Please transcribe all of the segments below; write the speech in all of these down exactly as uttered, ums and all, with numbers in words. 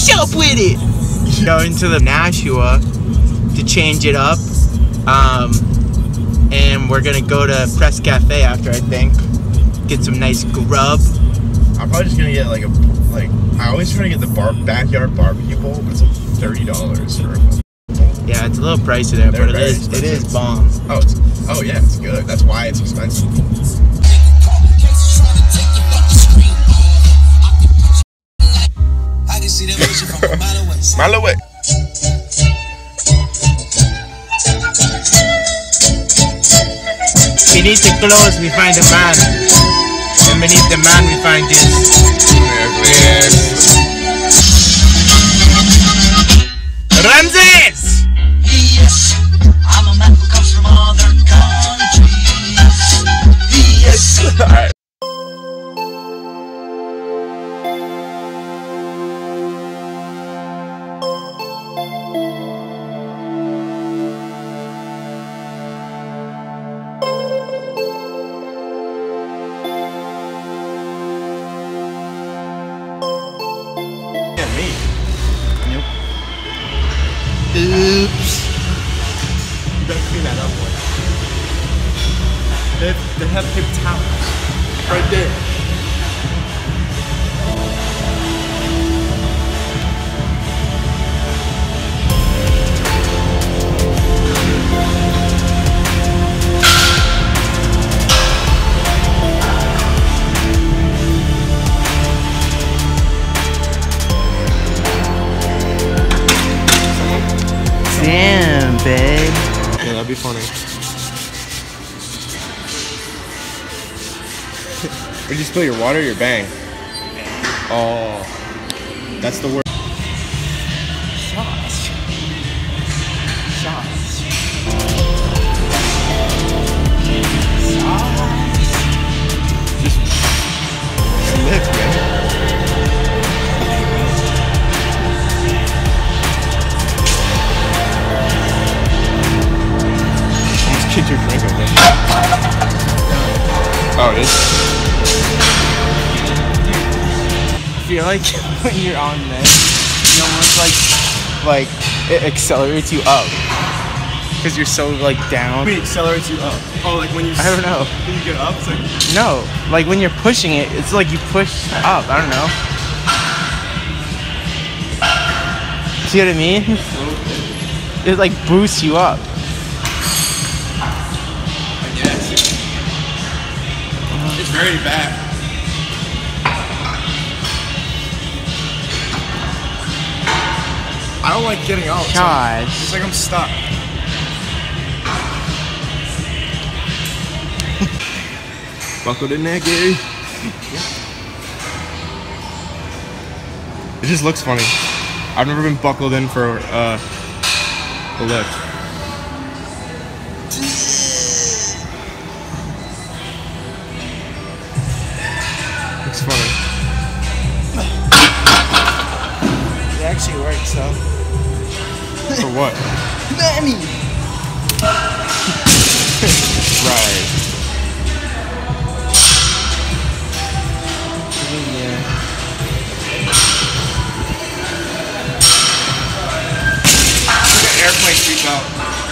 What's up with it? Going to the Nashua to change it up. Um, and we're gonna go to Press Cafe after, I think. Get some nice grub. I'm probably just gonna get like a, like, I always try to get the bar backyard barbecue bowl, but it's like thirty dollars for a bowl. Yeah, it's a little pricey there, They're but it is, it is bomb. Oh, it's, oh yeah, it's good. That's why it's expensive. I can see that vision from a mile away. Mile away. Beneath the clothes, we find a man. And beneath the man, we find this. Ramses! Yes, I'm a man who comes from other countries. Yes. All right. Oops. You better clean that up, boy. They have, they have paper towels right there. Damn, babe. Yeah, that'd be funny. Did you spill your water or your bang? Oh, that's the word. Sauce. Sauce. Sauce. Just lift, man. Get your drink over. Oh, it is? I feel like when you're on this, you almost like, like, it accelerates you up. Because you're so, like, down. Wait, accelerates you up. Oh, like when you... I don't know. When you get up, it's like... No, like when you're pushing it, it's like you push up. I don't know. See what I mean? It, like, boosts you up. It's very bad. I don't like getting out. Gosh. It's like, it's like I'm stuck. Buckled in there, Gary. It just looks funny. I've never been buckled in for uh, a lift. It's funny. It actually works, though. For what? Nanny! Right. Yeah. Look at airplane seatbelt.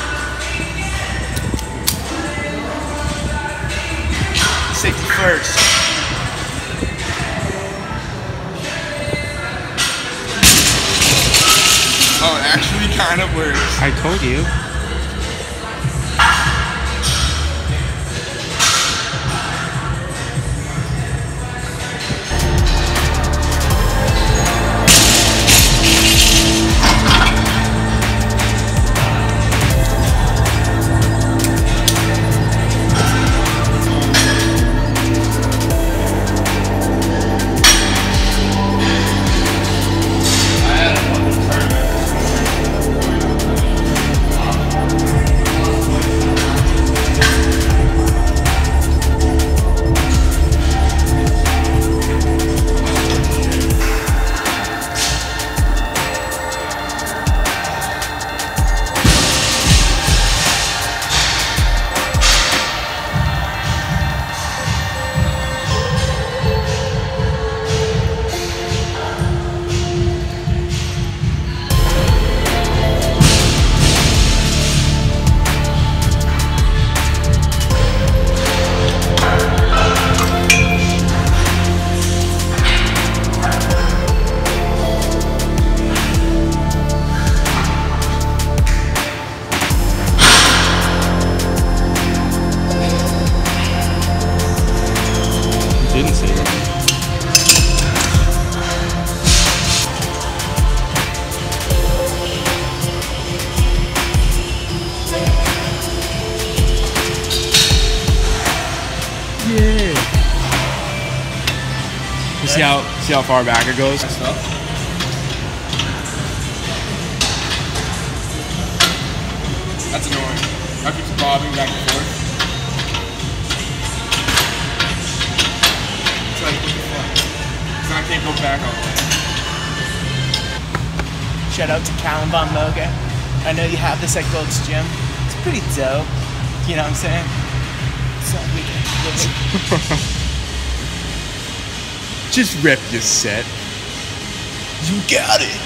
Safety first. Oh, it actually kind of works. I told you. See how see how far back it goes. That's annoying. I keep bobbing back and forth. It's like, what the fuck? So I can't go back all the way. Shout out to Callum Von Moga. I know you have this at Gold's Gym. It's pretty dope. You know what I'm saying? So we can Just rep your set. You got it.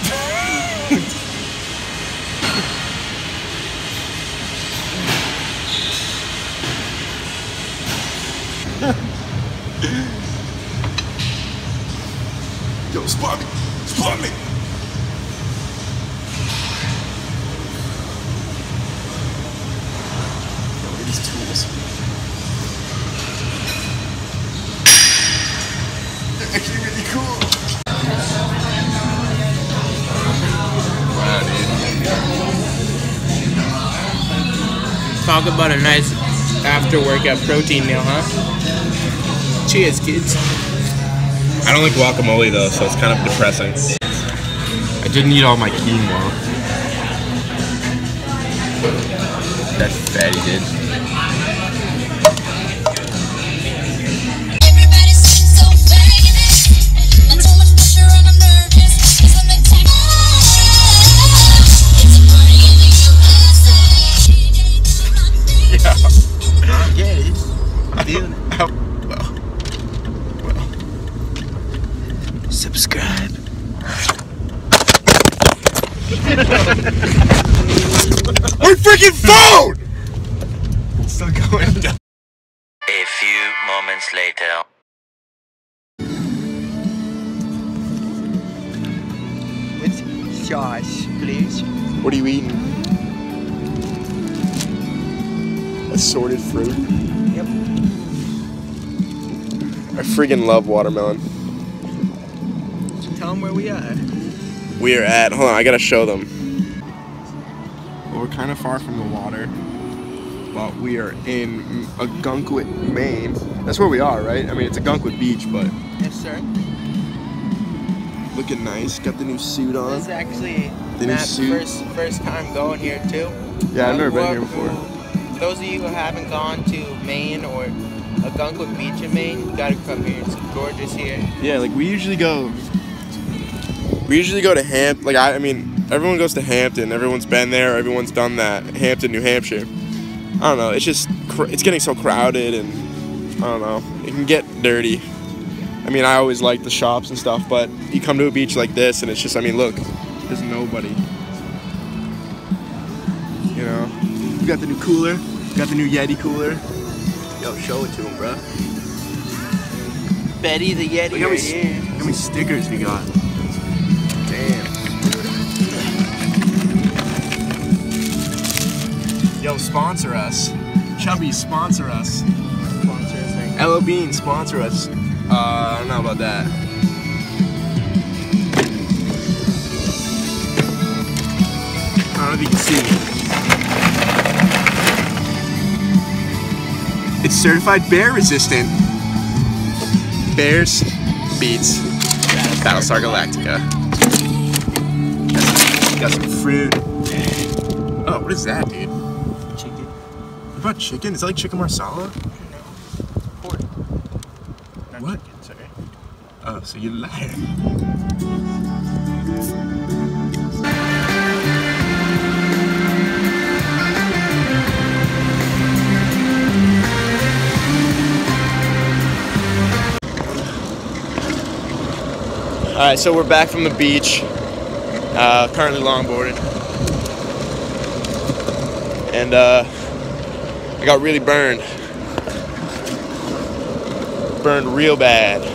Yo, spot me! Spot me! Yo, look at these tools. They're actually really cool. Wow, dude. Talk about a nice after workout protein meal, huh? Cheers, kids. I don't like guacamole though, so it's kind of depressing. I didn't eat all my quinoa. That's fatty, dude. Subscribe. My freaking phone! It's still going down. A few moments later. With sauce, please. What are you eating? Assorted fruit. Yep. I freaking love watermelon. Tell them where we are. We are at, hold on, I gotta show them. Well, we're kind of far from the water, but we are in Ogunquit, Maine. That's where we are, right? I mean, it's Ogunquit Beach, but Yes, sir. looking nice. Got the new suit on. This is actually The new Matt's suit. first first time going here too. Yeah, I've never been here Who- before. Those of you who haven't gone to Maine or Ogunquit Beach in Maine, you gotta come here. It's gorgeous here. Yeah, like we usually go. We usually go to Hampton. Like I, I mean, everyone goes to Hampton. Everyone's been there. Everyone's done that. Hampton, New Hampshire. I don't know. It's just cr it's getting so crowded, and I don't know. It can get dirty. I mean, I always like the shops and stuff, but you come to a beach like this, and it's just. I mean, look, there's nobody. You know, we got the new cooler. We got the new Yeti cooler. Yo, show it to him, bro. Betty the Yeti Look how right many, here. look how many stickers we got. Damn. Yo, sponsor us. Chubby, sponsor us. Sponsor us, right? L O Bean, sponsor us. Uh, I don't know about that. I don't know if you can see me. It's certified bear resistant. Bears beats Battlestar Galactica. Got some fruit. Oh, what is that, dude? Chicken. What about chicken? Is it like chicken marsala? Pork. Not What? chicken, sorry. Oh, so you're a liar. Alright, so we're back from the beach. Uh, currently longboarding. And uh, I got really burned. Burned real bad.